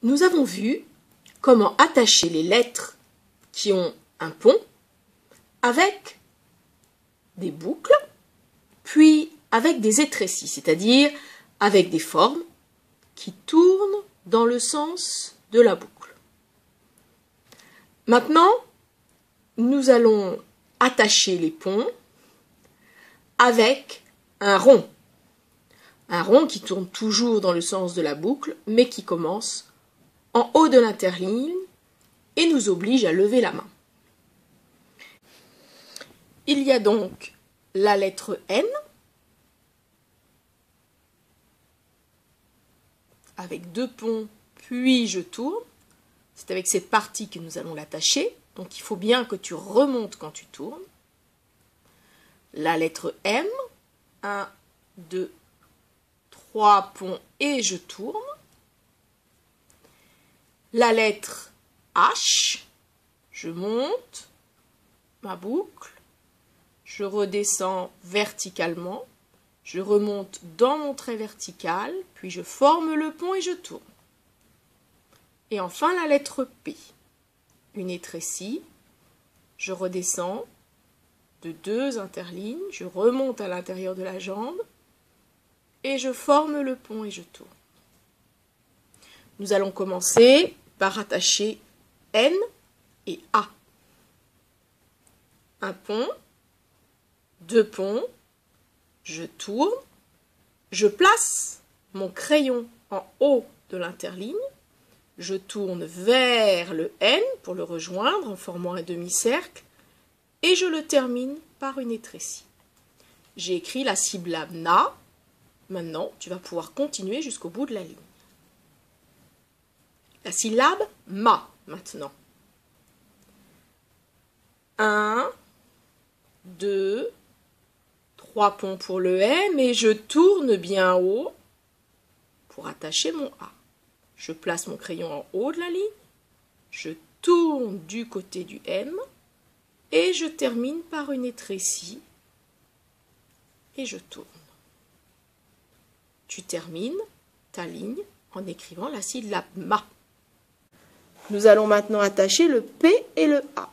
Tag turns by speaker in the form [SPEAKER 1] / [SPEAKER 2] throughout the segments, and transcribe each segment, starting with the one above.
[SPEAKER 1] Nous avons vu comment attacher les lettres qui ont un pont avec des boucles, puis avec des étrécis, c'est-à-dire avec des formes qui tournent dans le sens de la boucle. Maintenant, nous allons attacher les ponts avec un rond qui tourne toujours dans le sens de la boucle, mais qui commence en haut de l'interligne et nous oblige à lever la main. Il y a donc la lettre N avec deux ponts, puis je tourne. C'est avec cette partie que nous allons l'attacher, donc il faut bien que tu remontes quand tu tournes. La lettre M, 1, 2, 3 ponts et je tourne. La lettre H, je monte ma boucle, je redescends verticalement, je remonte dans mon trait vertical, puis je forme le pont et je tourne. Et enfin la lettre P, une étrécie, je redescends de 2 interlignes, je remonte à l'intérieur de la jambe et je forme le pont et je tourne. Nous allons commencer par attacher N et A. Un pont, 2 ponts, je tourne, je place mon crayon en haut de l'interligne, je tourne vers le N pour le rejoindre en formant un demi-cercle et je le termine par une étrécie. J'ai écrit la syllabe Na. Maintenant, tu vas pouvoir continuer jusqu'au bout de la ligne. La syllabe Ma, maintenant. 1, 2, 3 ponts pour le M et je tourne bien haut pour attacher mon A. Je place mon crayon en haut de la ligne, je tourne du côté du M et je termine par une étrécie et je tourne. Tu termines ta ligne en écrivant la syllabe Ma. Nous allons maintenant attacher le P et le A.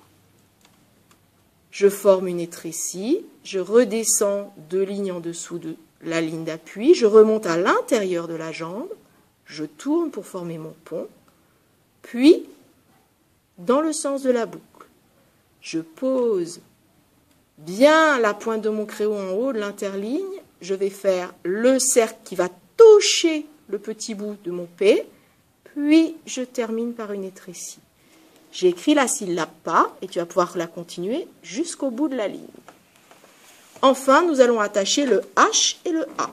[SPEAKER 1] Je forme une étrécie, je redescends 2 lignes en dessous de la ligne d'appui, je remonte à l'intérieur de la jambe, je tourne pour former mon pont, puis dans le sens de la boucle, je pose bien la pointe de mon crayon en haut de l'interligne, je vais faire le cercle qui va toucher le petit bout de mon P, puis je termine par une étrécie. J'ai écrit la syllabe PA et tu vas pouvoir la continuer jusqu'au bout de la ligne. Enfin, nous allons attacher le H et le A.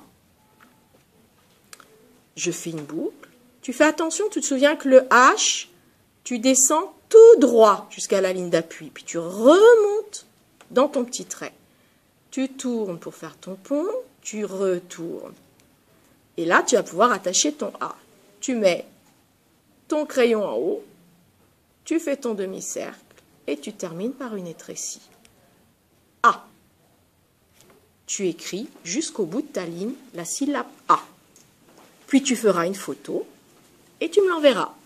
[SPEAKER 1] Je fais une boucle. Tu fais attention, tu te souviens que le H, tu descends tout droit jusqu'à la ligne d'appui, puis tu remontes dans ton petit trait. Tu tournes pour faire ton pont, tu retournes. Et là, tu vas pouvoir attacher ton A. Tu mets ton crayon en haut, tu fais ton demi-cercle et tu termines par une étrécie. A. Tu écris jusqu'au bout de ta ligne la syllabe A. Puis tu feras une photo et tu me l'enverras.